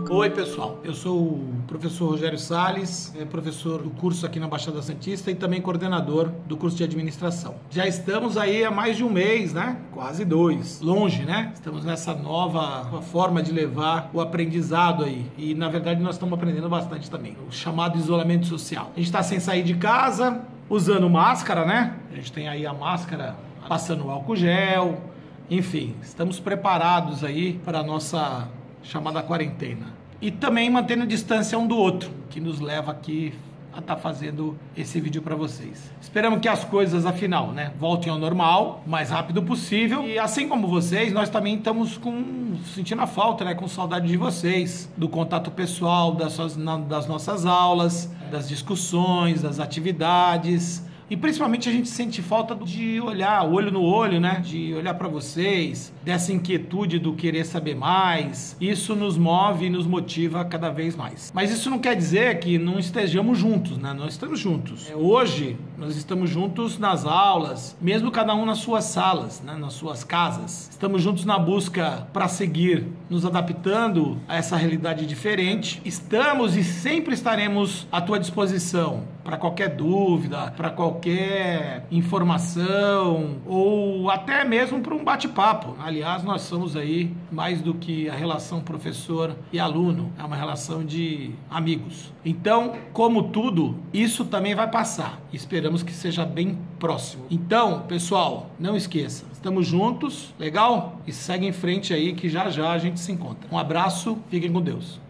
Oi pessoal, eu sou o professor Rogério Salles, professor do curso aqui na Baixada Santista e também coordenador do curso de administração. Já estamos aí há mais de um mês, né? Quase 2. Longe, né? Estamos nessa nova forma de levar o aprendizado aí. E na verdade nós estamos aprendendo bastante também. O chamado isolamento social. A gente está sem sair de casa, usando máscara, né? A gente tem aí a máscara passando álcool gel. Enfim, estamos preparados aí para a nossa chamada quarentena. E também mantendo distância um do outro, que nos leva aqui a estar fazendo esse vídeo para vocês. Esperamos que as coisas, afinal, né, voltem ao normal, o mais rápido possível. E assim como vocês, nós também estamos sentindo a falta, né, com saudade de vocês, do contato pessoal, das nossas aulas, das discussões, das atividades. E principalmente a gente sente falta de olhar olho no olho, né? De olhar para vocês, dessa inquietude do querer saber mais. Isso nos move e nos motiva cada vez mais. Mas isso não quer dizer que não estejamos juntos, né? Nós estamos juntos. Hoje nós estamos juntos nas aulas, mesmo cada um nas suas salas, né? Nas suas casas. Estamos juntos na busca para seguir nos adaptando a essa realidade diferente. Estamos e sempre estaremos à tua disposição para qualquer dúvida, para qualquer informação ou até mesmo para um bate-papo. Aliás, nós somos aí mais do que a relação professor e aluno, é uma relação de amigos. Então, como tudo, isso também vai passar. Esperamos que seja bem próximo. Então, pessoal, não esqueça, estamos juntos, legal? E segue em frente aí que já já a gente se encontra. Um abraço, fiquem com Deus.